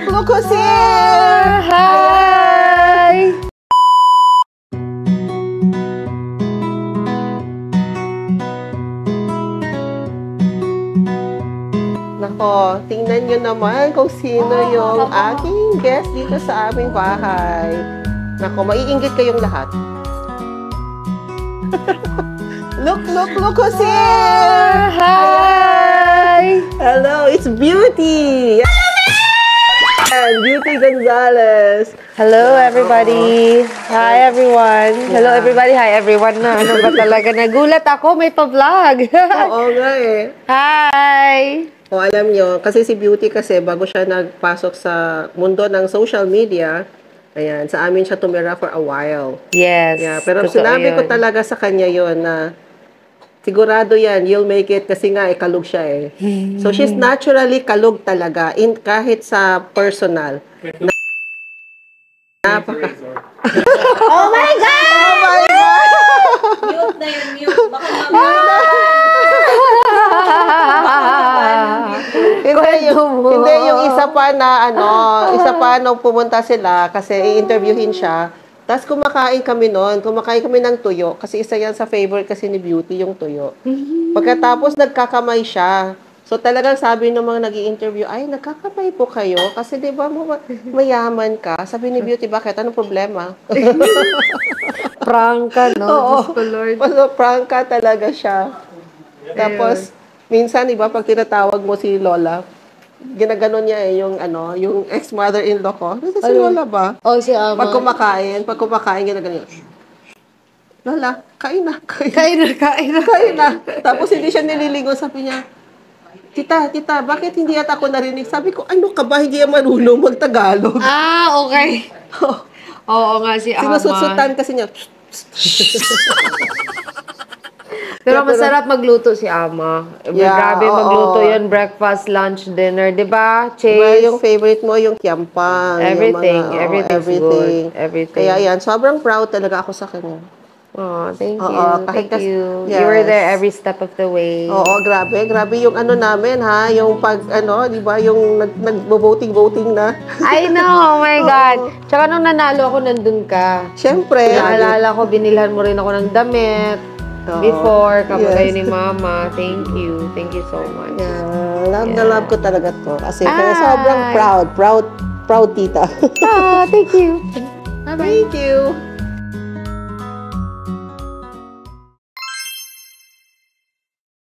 Look who's here! Hi! Nako, tingnan nyo naman kung sino yung aking guest dito sa aming bahay. Nako, maiinggit kayong lahat. Look who's here! Hi! Hello, it's Beauty! And Beauty Gonzalez. Hello, everybody. Hi, everyone. Hello, everybody. Hi, everyone na. Ano ba talaga? Nagulat ako, may pa-vlog. Oo nga eh. Hi! O alam nyo, kasi si Beauty kasi bago siya nagpasok sa mundo ng social media, ayan, sa amin siya tumira for a while. Yes. Yeah, pero totoo sinabi ko yun. talaga sa kanya yon na sigurado yan, you'll make it kasi nga kalug siya eh. So she's naturally kalug talaga in kahit sa personal. Napaka. Oh my God! Oh my God! Mute na yun, mute. Baka mamaya. Hindi yung isa pa na isa pa nung pumunta sila kasi i-interviewin siya. Tapos kumakain kami ng tuyo kasi isa yan sa favorite kasi ni Beauty yung tuyo. Pagkatapos nagkakamay siya. So talagang sabi ng mga nag-i-interview, ay nagkakamay po kayo kasi 'di ba mayaman ka. Sabi ni Beauty, bakit? Anong problema? Prangka, no? Oo. Diyos ko, Lord. Prangka talaga siya. Tapos minsan, iba, pag tinatawag mo si Lola, ginaganon niya eh, yung ex-mother-in-law ko. Nasa si Lola ba? Oh, si Ama. Pag kumakain, ginaganon. Lola, kain na. Kain na. Tapos hindi siya nililigo, sabi niya, Tita, bakit hindi yata ako narinig? Sabi ko, ano ka ba, hindi yan marunong mag-Tagalog. Ah, okay. Oo nga, si Ama. Sinusutsutan kasi niya. Pero masarap magluto si Ama. Yeah, Grabe oo. magluto yun. Breakfast, lunch, dinner. Diba, Chase? Diba yung favorite mo, yung kiampang. Everything. Yung mga, Everything's good. Everything. Kaya yan, sobrang proud talaga ako sa kanya. Oh, thank you. Oo, Thank kahit you. yes. You were there every step of the way. Oo, grabe yung namin ha, yung pag di ba, yung nag-voting na. I know, oh my God. Tsaka nung nanalo ako, nandun ka. Siyempre. Naalala ko, binilhan mo rin ako ng damit. Oo. Before, kapag Yes. kayo ni Mama. Thank you. Thank you so much. Yeah, love na love ko talaga to. Kasi kaya sobrang proud tita. Ah, thank you. Thank you.